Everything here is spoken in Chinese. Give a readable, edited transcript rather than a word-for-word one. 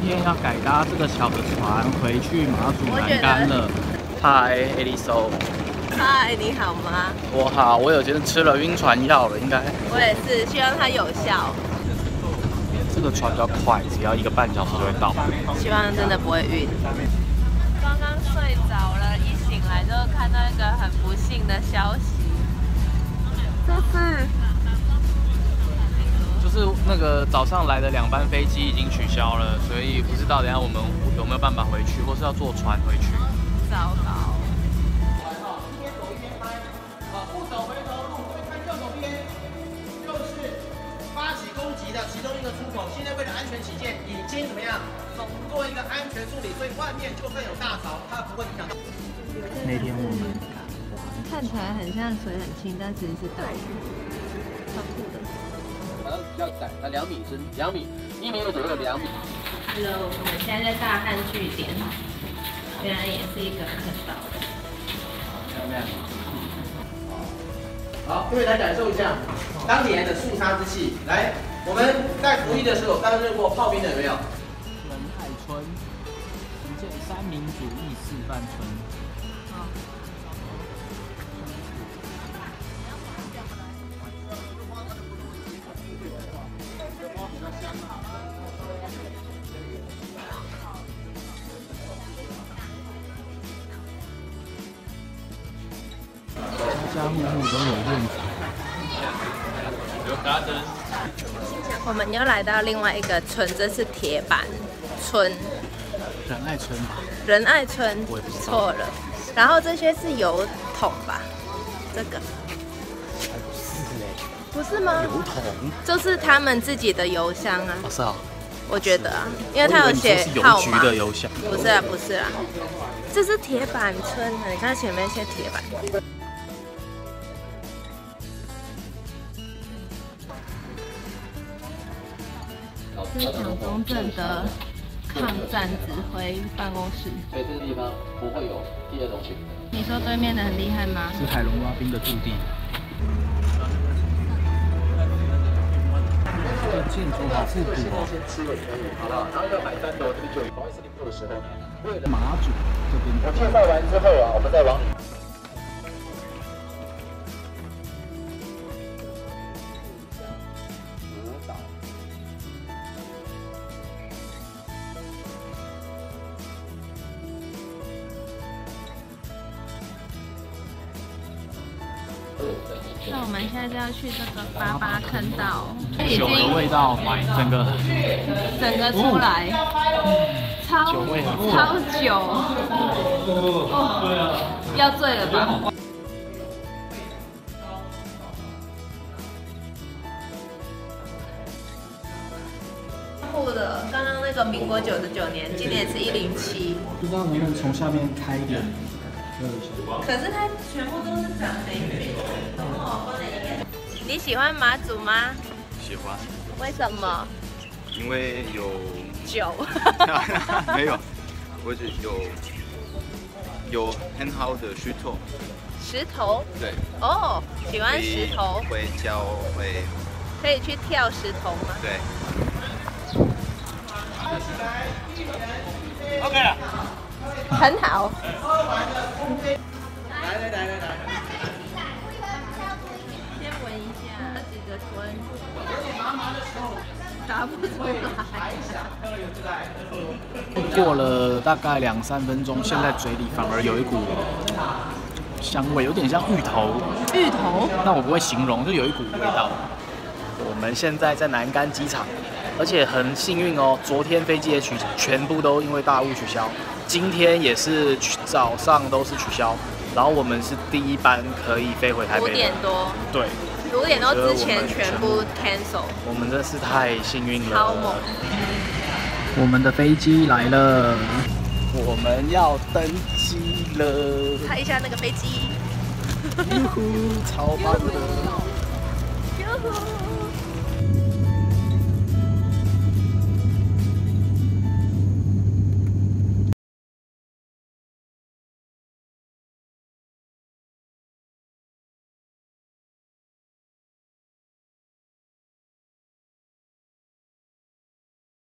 天要改搭这个小的船回去马祖南竿了。嗨 ，Eliso。 嗨，你好吗？ 我好，我有天吃了晕船药了，应该。 我也是，希望它有效。 这个船比较快，只要1个半小时就会到。 希望真的不会晕。刚刚睡着了，一醒来就看到一个很不幸的消息， 就是那个早上来的2班飞机已经取消了，所以不知道等一下我们有没有办法回去，或是要坐船回去。 糟糕。 不走回头路，会看右手边，就是发起攻击的其中一个出口。现在为了安全起见，已经怎么样做一个安全处理，所以外面就算有大潮，它不会影响到。 那天我们看起来很像水很清，但其实是大雨，超酷的。 比较窄，那2米是2米，1米左右2米。 Hello，我们现在在大汉据点，原来也是一个坑道。 漂亮。好，各位来感受一下当年的肃杀之气。来，我们在服役的时候担任过炮兵的有没有？ 仁爱村，福建三民主义示范村。家家户户都有院子。 我们又来到另外一个村，这是铁板村。 仁爱村吧？ 仁爱村， 我也不知道。 错了。然后这些是油桶吧？这个。不是吗？ 油桶就是他们自己的邮箱啊。 哦，是啊。 我觉得啊，因为它有写号码。 的邮箱。 不是啊，不是啊，这是铁板村，你看前面一些铁板。这是蒋中正的抗战指挥办公室。 所以这个地方不会有第2种选择。 你说对面的很厉害吗？ 是海龙蛙兵的驻地。这个建筑好复古哦。 先吃了可以，好不好？然后要买单的，我这边就有不好意思，你的时候呢，为了马祖这边。 我介绍完之后啊，我们再往里。 那我们现在就要去这个88坑道， 酒的味道，整个出来，超酒味超酒，哦，要醉了吧？酷的，刚刚那个民国99年，今年是107， 不知道能不能从下面开一点。 可是它全部都是长黑黑。你喜欢马祖吗？ 喜欢。 为什么？ 因为有酒。 没有，或者有很好的石头。 石头？ 对。 哦，喜欢石头。 会教会。 可以去跳石头吗？ 对。 OK 了。 很好。 来。 先闻一下这几个村，答不出来。 过了大概2-3分钟，现在嘴里反而有一股香味，有点像芋头。 芋头？ 那我不会形容，就有一股味道。我们现在在南竿机场，而且很幸运哦，昨天飞机也全部都因为大雾取消。今天也是早上都是取消，然后我们是第1班可以飞回台北。5 点多。 对。 5点多之前全部 cancel。 我们真是太幸运了。 超猛！ 我们的飞机来了，我们要登机了。 看一下那个飞机。 超棒的。 哟呼！